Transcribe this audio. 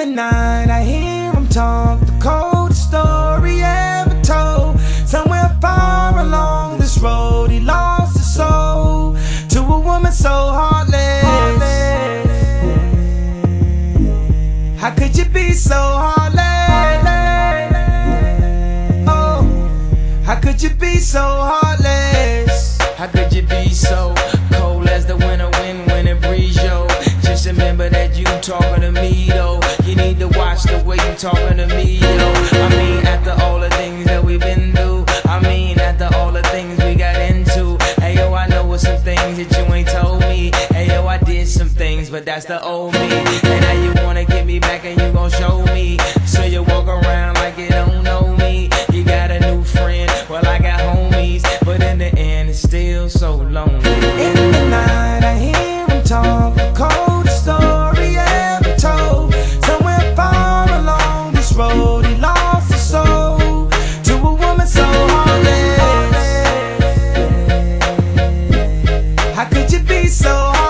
the night I hear him talk, the coldest story ever told. Somewhere far along this road he lost his soul to a woman so heartless. How could you be so heartless? Oh, how could you be so heartless? How could you be so cold as the winter wind when it breeze, yo? Just remember that you talking to me, though. You need to watch the way you talking to me, yo. I mean, after all the things that we've been through, I mean, after all the things we got into. Hey, yo, I know some things that you ain't told me. Hey, yo, I did some things, but that's the old me. And now you wanna get me back and you gon' show me. So you walk around like you don't know me. You got a new friend, well, I got homies, but in the end, it's still so lonely. In the night I hear him talk, the coldest story ever told. Somewhere far along this road he lost his soul to a woman so heartless. How could you be so heartless?